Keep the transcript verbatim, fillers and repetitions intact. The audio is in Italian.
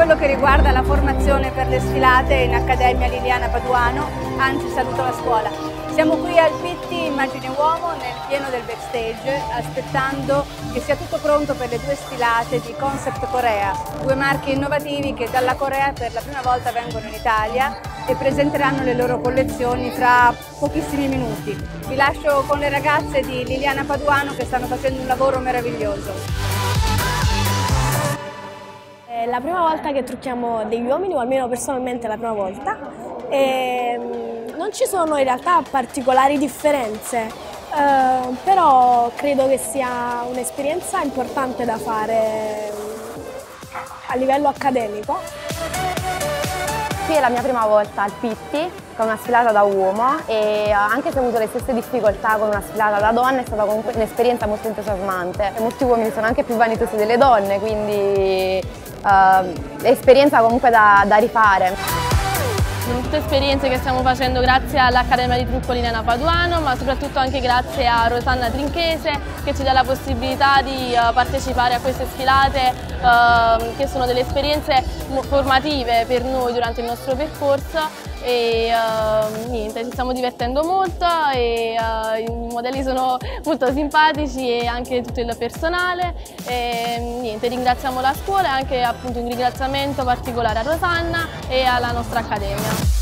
quello che riguarda la formazione per le sfilate in Accademia Liliana Paduano, anzi saluto la scuola. Siamo qui al Pitti Immagine Uomo nel pieno del backstage, aspettando che sia tutto pronto per le due sfilate di Concept Korea, due marchi innovativi che dalla Corea per la prima volta vengono in Italia e presenteranno le loro collezioni fra pochissimi minuti. Vi lascio con le ragazze di Liliana Paduano che stanno facendo un lavoro meraviglioso. È la prima volta che trucchiamo degli uomini, o almeno personalmente è la prima volta, e non ci sono in realtà particolari differenze, eh, però credo che sia un'esperienza importante da fare a livello accademico. Qui è la mia prima volta al Pitti con una sfilata da uomo e anche se ho avuto le stesse difficoltà con una sfilata da donna è stata comunque un'esperienza molto entusiasmante. Molti uomini sono anche più vanitosi delle donne, quindi uh, è esperienza comunque da, da rifare. Sono tutte esperienze che stiamo facendo grazie all'Accademia di Trucco Liliana Paduano, ma soprattutto anche grazie a Rosanna Trinchese che ci dà la possibilità di uh, partecipare a queste sfilate uh, che sono delle esperienze formative per noi durante il nostro percorso e uh, niente, ci stiamo divertendo molto e uh, i modelli sono molto simpatici e anche tutto il personale e niente, ringraziamo la scuola e anche appunto un ringraziamento particolare a Rosanna e alla nostra accademia.